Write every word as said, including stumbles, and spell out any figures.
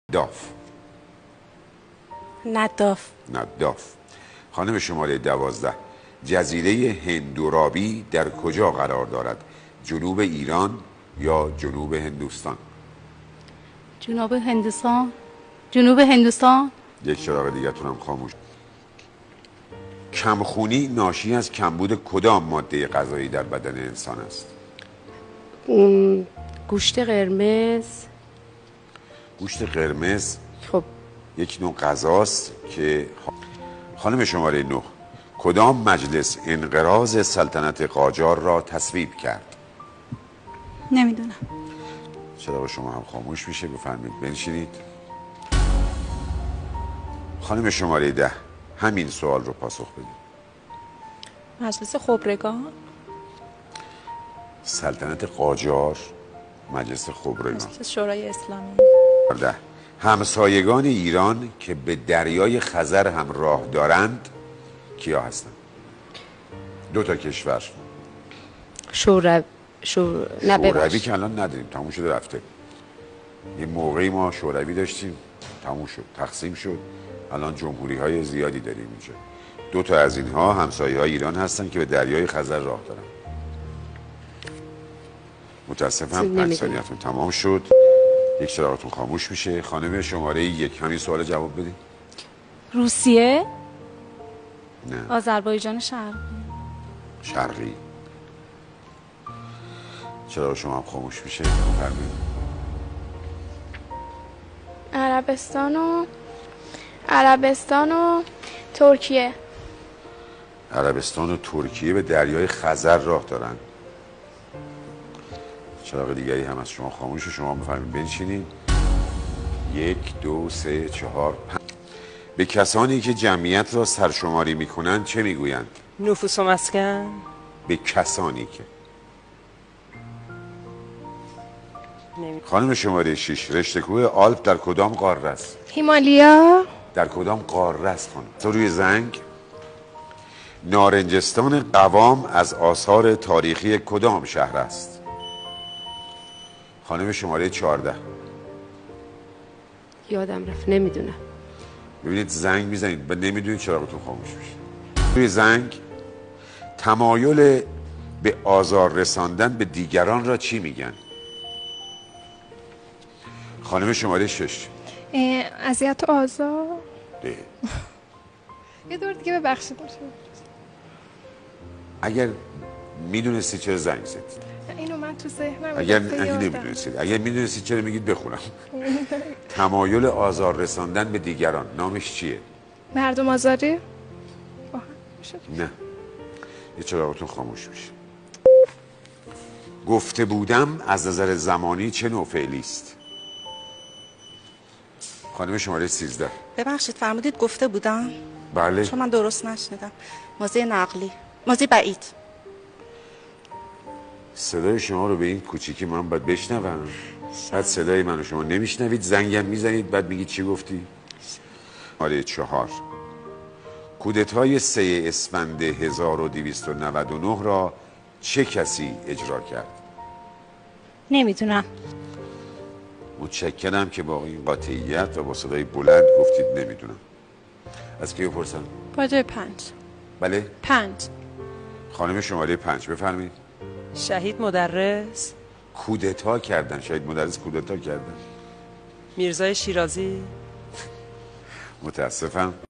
داف نداف نداف. خانم شماره دوازده، جزیره هندورابی در کجا قرار دارد؟ جنوب ایران یا جنوب هندوستان؟ جنوب هندوستان. جنوب هندوستان. یک چراغ دیگتون هم خاموش. کمخونی ناشی از کمبود کدام ماده غذایی در بدن انسان است؟ گوشت قرمز. گوشت قرمز خب یک نوع غذاست که خانم شماره نه، کدام مجلس انقراض سلطنت قاجار را تصویب کرد؟ نمیدونم. چراغ شما هم خاموش میشه، بفرمایید بنشینید. خانم شماره ده، همین سوال رو پاسخ بدید. مجلس خبرگان. سلطنت قاجار، مجلس خبرگان. مجلس شورای اسلامی. ده، همسایگان ایران که به دریای خزر هم راه دارند کیا هستند؟ دو تا کشور. شورب شور... نه شوروی ببخش. که الان نداریم، تموم شده رفته. یه موقعی ما شوروی داشتیم، تموم شد، تقسیم شد. الان جمهوری های زیادی داریم اینجا. دو تا از اینها همسایه های ایران هستن که به دریای خزر راه دارن. متاسفم پنج ثانیتون تمام شد. یک چراغتون خاموش میشه. خانم شماره یک، همین سوال جواب بدین. روسیه. نه. آذربایجان شرقی. شرقی. چراغ شما هم خاموش میشه، بفرمایید. عربستان و عربستان و ترکیه. عربستان و ترکیه به دریای خزر راه دارن. چراغ دیگری هم از شما خاموشه، شما بفرمایید بنشینید. یک، دو، سه، چهار، پنج. به کسانی که جمعیت را سرشماری میکنند چه میگویند؟ نفوس و مسکن. به کسانی که خانم شماره شش، رشته کوه آلپ در کدام قاره است؟ هیمالیا. در کدام قاره است خانم؟ تو روی زنگ. نارنجستان قوام از آثار تاریخی کدام شهر است؟ خانم شماره چهارده. یادم رفت، نمیدونم. ببینید زنگ میزنید و نمیدونید چراغتون خاموش میشه. روی زنگ. تمایل به آزار رساندن به دیگران را چی میگن؟ خانم شماره شش. اذیت و آزار. ده. یه دور دیگه ببخشید. اگر میدونستی چرا زنگ زدید؟ اینو من تو ذهنم. اگر اگه نمیدونستید، اگر میدونستید چرا میگید بخونم. تمایل آزار رساندن به دیگران نامش چیه؟ مردم آزاری. نه. یه چراغتون خاموش میشه. گفته بودم از نظر زمانی چه نوع فعلی است؟ خانم شماره سیزده. ببخشید فرمودید گفته بودم؟ بله. چون من درست نشنیدم. ماضی نقلی. ماضی بعید. صدای شما رو به این کوچیکی من باید بشنوم. بعد صدای من رو شما نمیشنوید، زنگم میزنید، بعد میگید چی گفتی؟ آره چهار. کودتای سه اسفند هزار و دویست و نود و نه را چه کسی اجرا کرد؟ نمیدونم. متشکرم که با این قاطعیت و با صدای بلند گفتید نمیدونم. از کی بپرسم؟ باجه پنج. بله؟ پنج. خانم شماره پنج بفرمایید. شهید مدرس. کودتا کردن. شهید مدرس کودتا کردن. میرزای شیرازی. متاسفم.